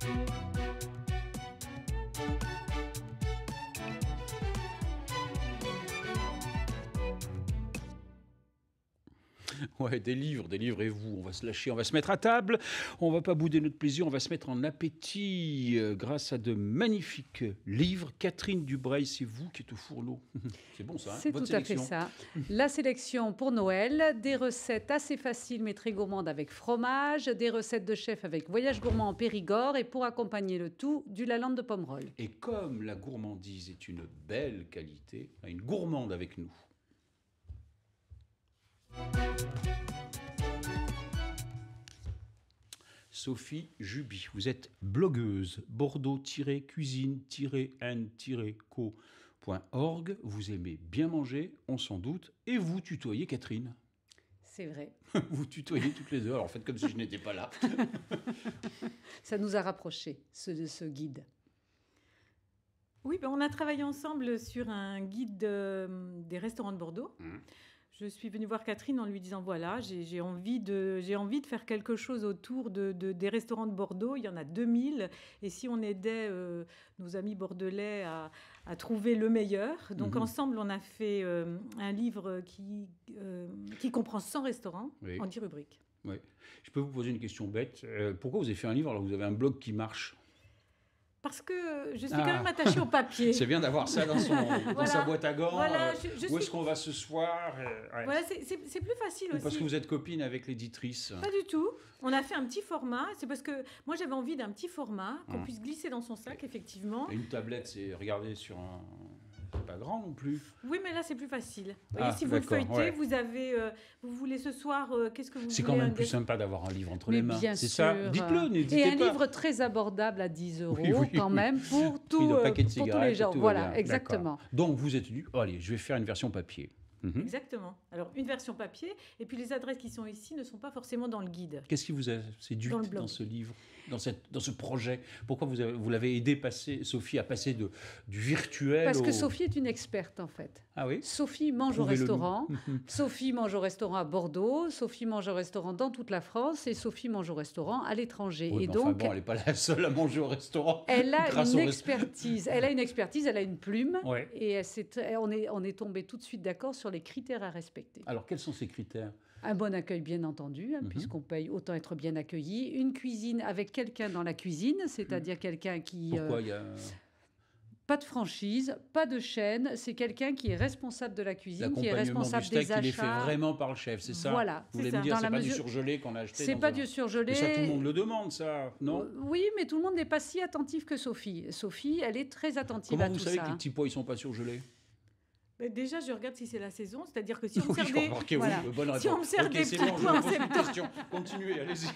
Ouais, des livres et vous, on va se lâcher, on va se mettre à table, on va pas bouder notre plaisir, on va se mettre en appétit grâce à de magnifiques livres. Catherine Dubreil, c'est vous qui êtes au fourneau. C'est bon ça, hein, C'est votre tout à fait sélection. ça. La sélection pour Noël, des recettes assez faciles mais très gourmandes avec fromage, des recettes de chef avec voyage gourmand en Périgord et pour accompagner le tout, du Lalande de Pomerol. Et comme la gourmandise est une belle qualité, une gourmande avec nous. Sophie Juby, vous êtes blogueuse, bordeaux-cuisine-n-co.org. Vous aimez bien manger, on s'en doute, et vous tutoyez Catherine. C'est vrai. Vous tutoyez toutes les heures, alors faites comme si je n'étais pas là. Ça nous a rapprochés, ce guide. Oui, ben on a travaillé ensemble sur un guide des restaurants de Bordeaux. Je suis venue voir Catherine en lui disant, voilà, j'ai envie de faire quelque chose autour des restaurants de Bordeaux. Il y en a 2000. Et si on aidait nos amis bordelais à trouver le meilleur. Donc ensemble, on a fait un livre qui comprend 100 restaurants en 10 rubriques. Oui. Je peux vous poser une question bête. Pourquoi vous avez fait un livre alors que vous avez un blog qui marche ? Parce que je suis quand même attachée au papier. C'est bien d'avoir ça dans sa boîte à gants. Voilà, où est-ce qu'on va ce soir ouais. Voilà, c'est plus facile aussi. Parce que vous êtes copine avec l'éditrice. Pas du tout. On a fait un petit format. C'est parce que moi, j'avais envie d'un petit format qu'on puisse glisser dans son sac, effectivement. Et une tablette, c'est regarder sur un... C'est pas grand non plus. Oui, mais là, c'est plus facile. Vous voyez, si vous le feuilletez, vous avez... vous voulez ce soir... qu'est-ce que vous voulez ? C'est quand même plus sympa d'avoir un livre entre les mains. Bien c'est sûr. Ça. Dites-le, n'hésitez pas. Et un livre très abordable à 10 € quand même pour, tous les gens. Voilà, exactement. Donc, vous êtes dit, oh, allez, je vais faire une version papier. Exactement. Alors, une version papier, et puis les adresses qui sont ici ne sont pas forcément dans le guide. Qu'est-ce qui vous a séduit dans ce livre, dans ce projet ? Pourquoi vous l'avez aidé Sophie à passer du virtuel Parce que Sophie est une experte, en fait. Ah oui ? Sophie mange au restaurant. Sophie mange au restaurant à Bordeaux. Sophie mange au restaurant dans toute la France. Et Sophie mange au restaurant à l'étranger. Oui, et donc, elle n'est pas la seule à manger au restaurant. Elle a une expertise. Elle a une expertise, elle a une plume. Ouais. Et on est tombé tout de suite d'accord sur les critères à respecter. Alors, quels sont ces critères ? Un bon accueil, bien entendu, puisqu'on paye, autant être bien accueilli. Une cuisine avec quelqu'un dans la cuisine, c'est-à-dire quelqu'un qui... Pourquoi il y a... Pas de franchise, pas de chaîne. C'est quelqu'un qui est responsable de la cuisine, qui est responsable des achats. Il est fait vraiment par le chef, c'est ça ? Voilà. Vous voulez me dire, c'est pas du surgelé qu'on a acheté ? C'est pas du surgelé. Mais ça, tout le monde le demande, ça, non ? Oui, mais tout le monde n'est pas si attentif que Sophie. Sophie, elle est très attentive à tout ça. Comment vous savez que les petits pois, ils sont pas surgelés ? Mais déjà, je regarde si c'est la saison, c'est-à-dire que si on me sert des... bonne réponse. Si on me sert des petits pois en septembre... Continuez, allez-y.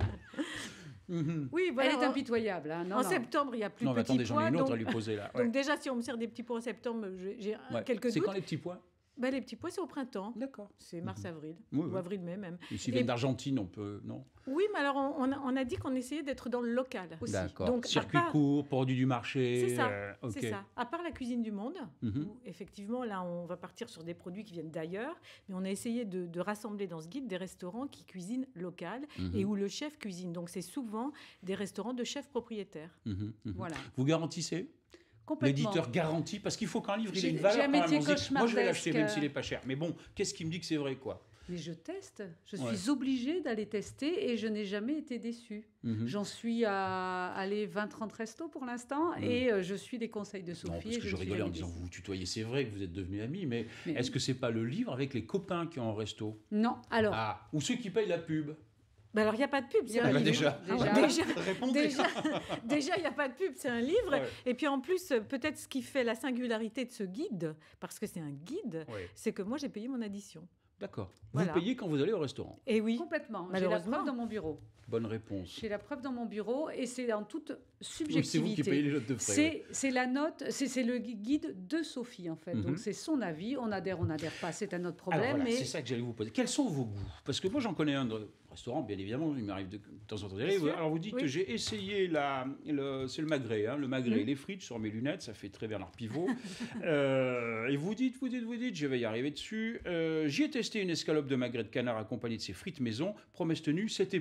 Oui, voilà. Elle est impitoyable. Hein. En septembre, il n'y a plus de petits attendez, pois. J'en ai une autre à lui poser là. Donc déjà, si on me sert des petits pois en septembre, j'ai quelques doutes. C'est quand les petits pois ? Les petits pois, c'est au printemps. D'accord. C'est mars-avril. Oui, ou avril-mai même. Et s'ils viennent d'Argentine, on peut... Non ? Oui, mais alors on a dit qu'on essayait d'être dans le local aussi. D'accord. Donc, circuit court, produit du marché. C'est ça. C'est ça. À part la cuisine du monde, où effectivement, là, on va partir sur des produits qui viennent d'ailleurs, mais on a essayé de rassembler dans ce guide des restaurants qui cuisinent local et où le chef cuisine. Donc, c'est souvent des restaurants de chefs propriétaires. Voilà. Vous garantissez ? L'éditeur garantit, parce qu'il faut qu'un livre il ait une valeur. Moi, je vais l'acheter même s'il n'est pas cher. Mais bon, qu'est-ce qui me dit que c'est vrai, quoi ? Mais je teste. Je suis obligée d'aller tester et je n'ai jamais été déçue. J'en suis à aller 20-30 restos pour l'instant et je suis des conseils de Sophie. Non, parce que je rigolais en disant vous vous tutoyez, c'est vrai que vous êtes devenus amis, mais est-ce que c'est pas le livre avec les copains qui ont un resto ? Non, alors. Ah, ou ceux qui payent la pub ? Alors, il n'y a pas de pub, c'est un livre. Déjà, il n'y a pas de pub, c'est un livre. Ouais. Et puis, en plus, peut-être ce qui fait la singularité de ce guide, parce que c'est un guide, c'est que moi, j'ai payé mon addition. D'accord. Voilà. Vous payez quand vous allez au restaurant ? Et oui. Complètement. J'ai la preuve dans mon bureau. Bonne réponse. J'ai la preuve dans mon bureau et c'est en toute subjectivité. C'est vous qui payez les notes de frais. C'est la note, c'est le guide de Sophie en fait. Donc c'est son avis. On n'adhère pas, c'est un autre problème. Alors, voilà, mais... c'est ça que j'allais vous poser. Quels sont vos goûts ? Parce que moi j'en connais un de restaurant, bien évidemment, il m'arrive de temps en temps d'y aller. Alors vous dites que j'ai essayé c'est le magret, le magret, les frites sur mes lunettes, ça fait très Bernard Pivot. Et vous dites, je vais y arriver dessus. J'y ai testé une escalope de magret de canard accompagnée de ses frites maison. Promesse tenue, c'était bon.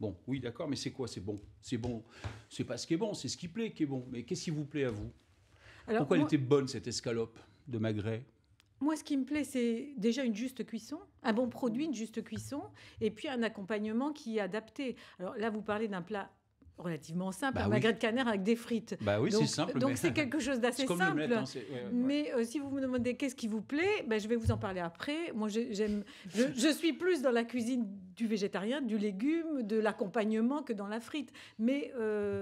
Bon, oui, d'accord, mais c'est quoi? C'est bon. C'est bon. C'est pas ce qui est bon, c'est ce qui plaît qui est bon. Mais qu'est-ce qui vous plaît à vous? Alors, Pourquoi elle était bonne, cette escalope de magret? moi, ce qui me plaît, c'est déjà une juste cuisson, un bon produit, une juste cuisson, et puis un accompagnement qui est adapté. Alors là, vous parlez d'un plat relativement simple, Bah un oui. magret de canard avec des frites. Bah oui, Donc- c'est simple. Donc mais- c'est quelque chose c'est d'assez comme simple. l'omelette, hein, ouais. Mais si vous me demandez qu'est-ce qui vous plaît, ben, je vais vous en parler après. Moi, je suis plus dans la cuisine du végétarien, du légume, de l'accompagnement que dans la frite. Mais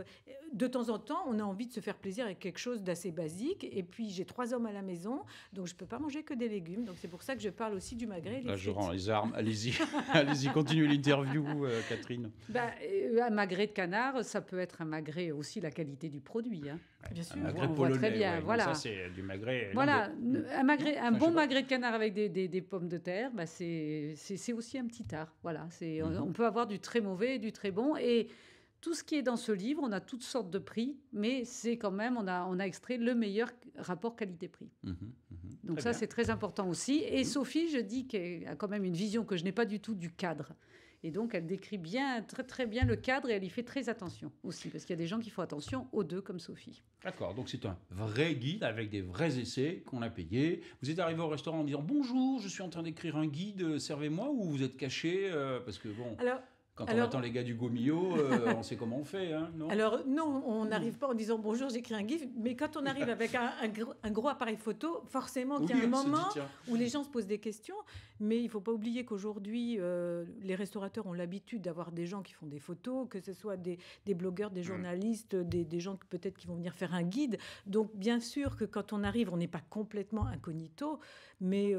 de temps en temps, on a envie de se faire plaisir avec quelque chose d'assez basique. Et puis, j'ai 3 hommes à la maison, donc je ne peux pas manger que des légumes. Donc c'est pour ça que je parle aussi du magret et des Là, je frites. rends les armes. Allez-y, allez-y, continuez l'interview, Catherine. Ben, un magret de canard, ça peut être un magret aussi la qualité du produit. Hein. Bien sûr. Un magret on voit polonais, très bien, ouais, voilà. Ça, c'est du magret. Voilà, non, un je bon sais pas. magret de canard avec des pommes de terre, bah c'est aussi un petit art. Voilà, on peut avoir du très mauvais et du très bon. Et tout ce qui est dans ce livre, on a toutes sortes de prix, mais c'est quand même, on a extrait le meilleur rapport qualité-prix. Donc Très ça, bien. c'est très important aussi. Et Sophie, je dis qu'elle a quand même une vision que je n'ai pas du tout du cadre. Et donc, elle décrit bien, très, très bien le cadre et elle y fait très attention aussi. Parce qu'il y a des gens qui font attention aux deux, comme Sophie. D'accord, donc c'est un vrai guide avec des vrais essais qu'on a payés. Vous êtes arrivé au restaurant en disant « Bonjour, je suis en train d'écrire un guide, servez-moi » ou vous êtes caché parce que bon, quand on attend les gars du Gomillot, on sait comment on fait, hein, non? Alors non, on n'arrive pas en disant bonjour, j'écris un GIF, mais quand on arrive avec un gros appareil photo, forcément qu'il y a un on se dit, moment tiens. où les gens se posent des questions, mais il ne faut pas oublier qu'aujourd'hui, les restaurateurs ont l'habitude d'avoir des gens qui font des photos, que ce soit des blogueurs, des journalistes, des gens peut-être qui vont venir faire un guide. Donc bien sûr que quand on arrive, on n'est pas complètement incognito, mais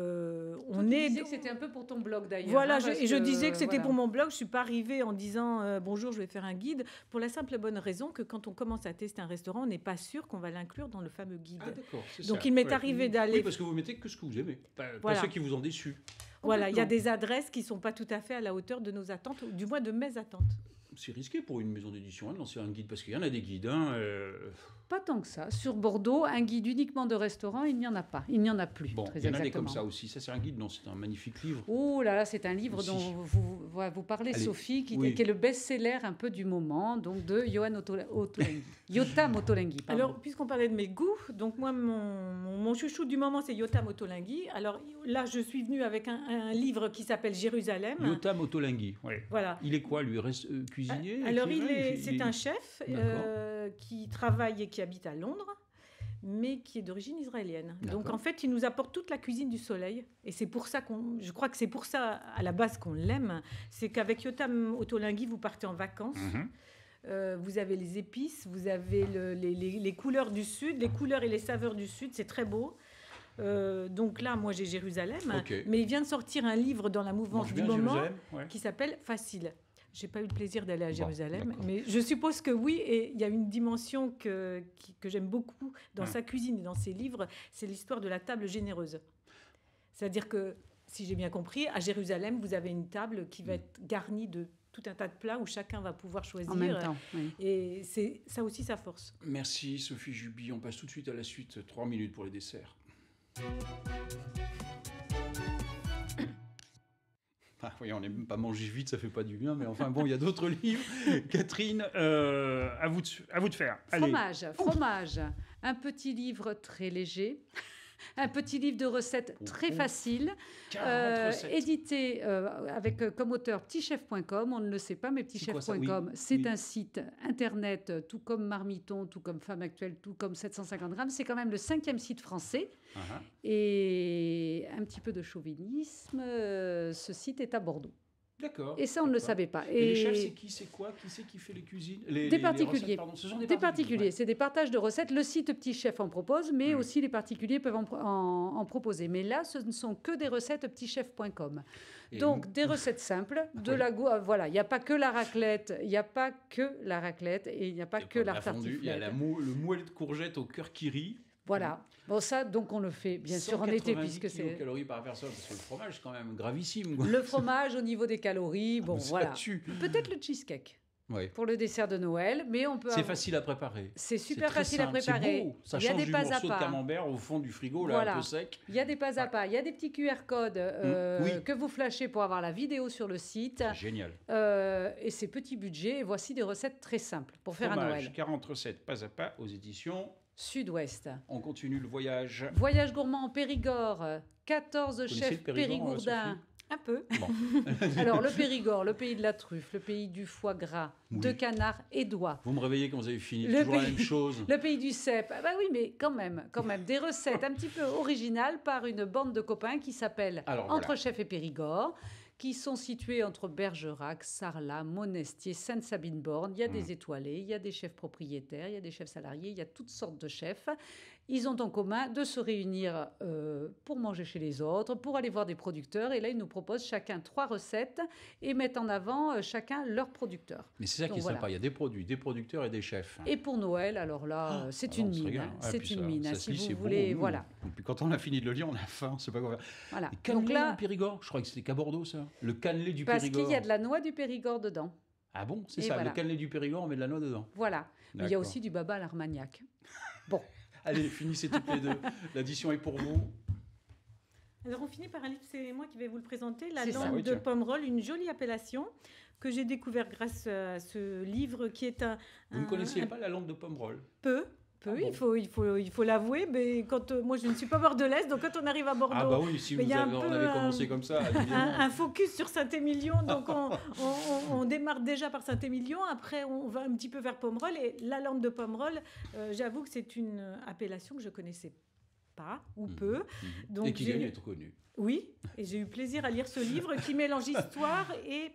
on est... Tu disais que c'était un peu pour ton blog d'ailleurs. Voilà, hein, je disais que c'était voilà. pour mon blog. Je ne suis pas arrivée en disant bonjour, je vais faire un guide, pour la simple et bonne raison que quand on commence à tester un restaurant, on n'est pas sûr qu'on va l'inclure dans le fameux guide. Ah d'accord, c'est Donc ça. il m'est arrivé d'aller... Oui, parce que vous mettez que ce que vous aimez, pas Voilà. ceux qui vous ont déçu. Voilà, il y a Complètement. des adresses qui ne sont pas tout à fait à la hauteur de nos attentes, ou du moins de mes attentes. C'est risqué pour une maison d'édition de lancer un guide, parce qu'il y en a des guides. Hein, Pas tant que ça. Sur Bordeaux, un guide uniquement de restaurant, il n'y en a pas. Il n'y en a plus, Bon, très il y en a des exactement. comme ça aussi. Ça, c'est un guide, non, c'est un magnifique livre. Oh là là, c'est un livre Aussi. dont vous parlez, Allez, Sophie, qui oui. est le best-seller un peu du moment, donc de Yotam Ottolenghi. pardon. Alors, puisqu'on parlait de mes goûts, donc moi, mon chouchou du moment, c'est Yotam Ottolenghi. Alors là, je suis venue avec un livre qui s'appelle Jérusalem. Yotam Ottolenghi, oui. Voilà. Il est quoi, lui? Cuisinier? Alors, écrivain c'est un chef D'accord. qui travaille et qui habite à Londres, mais qui est d'origine israélienne. D'accord. Donc, en fait, il nous apporte toute la cuisine du soleil. Et c'est pour ça je crois que c'est pour ça, à la base, qu'on l'aime. C'est qu'avec Yotam Ottolenghi, vous partez en vacances. Vous avez les épices, vous avez les couleurs du Sud, les couleurs et les saveurs du Sud. C'est très beau. Donc là, moi, j'ai Jérusalem. Ok. Mais il vient de sortir un livre dans la mouvance Mange du bien moment Jérusalem, ouais. qui s'appelle Facile. J'ai pas eu le plaisir d'aller à Jérusalem, d'accord. mais je suppose que oui. Et il y a une dimension que j'aime beaucoup dans sa cuisine et dans ses livres, c'est l'histoire de la table généreuse. C'est-à-dire que, si j'ai bien compris, à Jérusalem, vous avez une table qui va être garnie de tout un tas de plats où chacun va pouvoir choisir. En même temps, oui. Et c'est ça aussi sa force. Merci Sophie Juby. On passe tout de suite à la suite. 3 minutes pour les desserts. Ah oui, on n'aime pas manger vite, ça fait pas du bien, mais enfin bon, il y a d'autres livres. Catherine, à vous de faire. Allez. Fromage. Un petit livre très léger. Un petit livre de recettes très facile, 40 recettes. édité avec comme auteur petitchef.com. On ne le sait pas, mais petitchef.com, Oui, c'est oui. un site internet, tout comme Marmiton, tout comme Femme Actuelle, tout comme 750 grammes. C'est quand même le 5e site français. Uh-huh. Et un petit peu de chauvinisme, ce site est à Bordeaux. D'accord. Et ça, on ne le d'accord. savait pas. Et les chefs, c'est qui? C'est quoi? Qui c'est qui fait les cuisines? Des particuliers. recettes, pardon. Ce sont Des particuliers, c'est des partages de recettes. Le site Petit Chef en propose, mais aussi les particuliers peuvent en proposer. Mais là, ce ne sont que des recettes petitchef.com. Et Donc, des recettes simples, de la voilà, il n'y a pas que la raclette, et il n'y a pas que la fondue, il y a tartiflette. le moelle de courgette au cœur qui rit. Voilà. Bon, ça, donc, on le fait, bien sûr, en été, 190 puisque c'est... calories par personne, parce que le fromage, c'est quand même gravissime. Quoi. Le fromage au niveau des calories, bon, Ça voilà. tue. Peut-être le cheesecake. pour le dessert de Noël. Mais on peut. C'est facile à préparer. C'est super facile à préparer. C'est beau. Ça il y a change des du pas à morceau pas. de camembert au fond du frigo, là, un peu sec. Il y a des pas à pas. Il y a des petits QR codes que vous flashez pour avoir la vidéo sur le site. Génial. Et c'est petit budget. Et voici des recettes très simples pour faire à Noël. 40 recettes pas à pas aux éditions Sud-Ouest. On continue le voyage. Voyage gourmand en Périgord. 14 chefs périgourdins. Un peu. Bon. Alors, le Périgord, le pays de la truffe, le pays du foie gras, de canard et d'oie. Vous me réveillez quand vous avez fini. Toujours la même chose. Le pays du cèpe. Ah bah oui, mais quand même. Des recettes un petit peu originales par une bande de copains qui s'appelle Entre Chefs et Périgord, qui sont situés entre Bergerac, Sarlat, Monestier, Sainte-Sabine-Borne. Il y a des étoilés, il y a des chefs propriétaires, il y a des chefs salariés, il y a toutes sortes de chefs. Ils ont en commun de se réunir pour manger chez les autres, pour aller voir des producteurs. Et là, ils nous proposent chacun 3 recettes et mettent en avant chacun leur producteur. Mais c'est ça qui est sympa. Il y a des produits, des producteurs et des chefs. Et pour Noël, alors là, c'est une mine. C'est une mine. Si vous voulez, voilà. Et puis quand on a fini de le lire, on a faim, on ne sait pas quoi faire. Voilà. Donc là, Périgord, je crois que c'était qu'à Bordeaux, ça. Le cannelé du Périgord. Parce qu'il y a de la noix du Périgord dedans. Ah bon, c'est ça. Voilà. Le cannelé du Périgord, on met de la noix dedans. Voilà. Mais il y a aussi du baba à l'Armagnac. Bon. Allez, finissez toutes les deux. L'addition est pour vous. Alors, on finit par un livre, c'est moi qui vais vous le présenter, La Lande de Pomerol, une jolie appellation que j'ai découvert grâce à ce livre qui est un... Vous ne connaissiez pas la Lande de Pomerol? Peu. Il faut l'avouer, mais moi je ne suis pas bordelaise, donc quand on arrive à Bordeaux, ah bah oui, si on avait commencé comme ça, un focus sur Saint-Émilion, donc on démarre déjà par Saint-Émilion, après on va un petit peu vers Pomerol, et la Lande de Pomerol, j'avoue que c'est une appellation que je connaissais pas ou peu, donc et qui gagne à être connue. Oui, et j'ai eu plaisir à lire ce livre qui mélange histoire et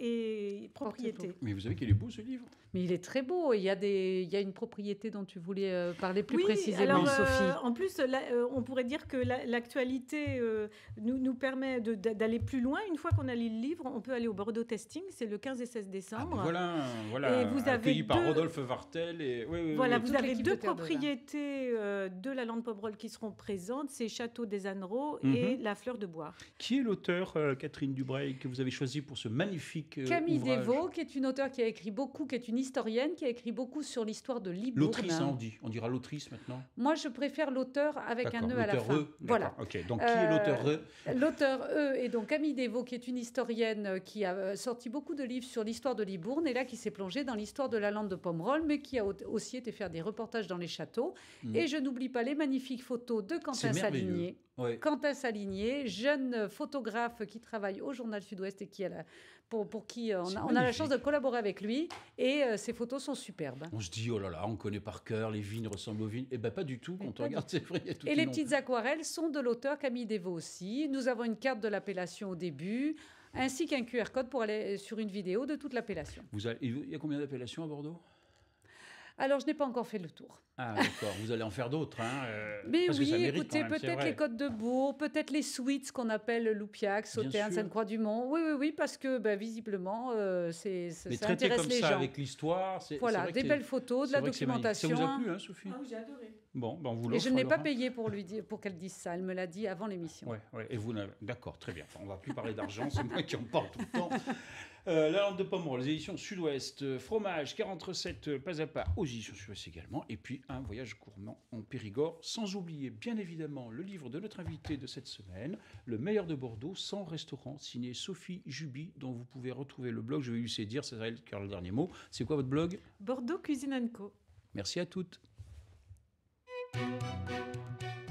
propriété. Mais vous savez qu'il est beau ce livre? Mais il est très beau. Il y a une propriété dont tu voulais parler plus précisément, Sophie. En plus, on pourrait dire que l'actualité nous permet d'aller plus loin. Une fois qu'on a lu le livre, on peut aller au Bordeaux Testing. C'est le 15 et 16 décembre. Voilà. Et vous accueilli par Rodolphe Vartel. Vous avez 2 propriétés de la Lande Pomerol qui seront présentes. C'est Château des Annereaux et La Fleur de Bois. Qui est l'auteur, Catherine Dubreuil, que vous avez choisi pour ce magnifique Camille ouvrage? Desvaux, qui est une auteure qui a écrit beaucoup, qui est une historienne, qui a écrit beaucoup sur l'histoire de Libourne. L'autrice, on dira l'autrice maintenant. Moi, je préfère l'auteur avec un E à la fin. Voilà. Ok. Donc, qui est l'auteur E? L'auteur E est donc Camille Desvaux, qui est une historienne qui a sorti beaucoup de livres sur l'histoire de Libourne et là qui s'est plongée dans l'histoire de la Lande de Pomerol, mais qui a aussi été faire des reportages dans les châteaux. Et je n'oublie pas les magnifiques photos de Quentin Saligné. Ouais. Quentin Saligné, jeune photographe qui travaille au Journal Sud-Ouest et qui pour qui on a la chance de collaborer avec lui. Et ses photos sont superbes. On se dit, oh là là, on connaît par cœur, les vignes ressemblent aux vignes. Eh bien, pas du tout. Quand on regarde, c'est vrai. Et les petites aquarelles sont de l'auteur Camille Desvaux aussi. Nous avons une carte de l'appellation au début, ainsi qu'un QR code pour aller sur une vidéo de toute l'appellation. Il y a combien d'appellations à Bordeaux? Alors, je n'ai pas encore fait le tour. Ah, d'accord. Vous allez en faire d'autres. Mais oui, écoutez, peut-être les Côtes de Bourg, peut-être les suites, ce qu'on appelle Loupiac, Sauternes, Sainte-Croix-du-Mont. Oui, parce que visiblement, ça intéresse les gens. Mais traiter comme ça avec l'histoire, c'est voilà, des belles photos, de la documentation. Ça vous a plu, Sophie? Ah oui, j'ai adoré. Bon, on vous l'offre. Et je ne l'ai pas payé pour qu'elle dise ça. Elle me l'a dit avant l'émission. Ouais. Et vous, d'accord, très bien. On ne va plus parler d'argent, c'est moi qui en parle tout le temps. La Lande de Pomerol, les éditions Sud-Ouest, fromage, 40 recettes pas à pas aux éditions Sud-Ouest également, et puis un voyage gourmand en Périgord, sans oublier bien évidemment le livre de notre invité de cette semaine, Le meilleur de Bordeaux, sans restaurant, signé Sophie Juby, dont vous pouvez retrouver le blog, je vais lui laisser dire, c'est elle qui a le dernier mot. C'est quoi votre blog? Bordeaux Cuisine & Co. Merci à toutes.